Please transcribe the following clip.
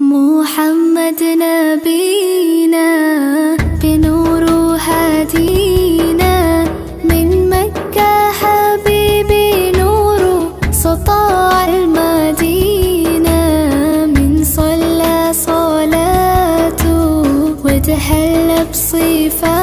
محمد نبينا بنور هدينا، من مكة حبيبي نور سطاع المدينة، من صلى صلاته وتهلى بصفاته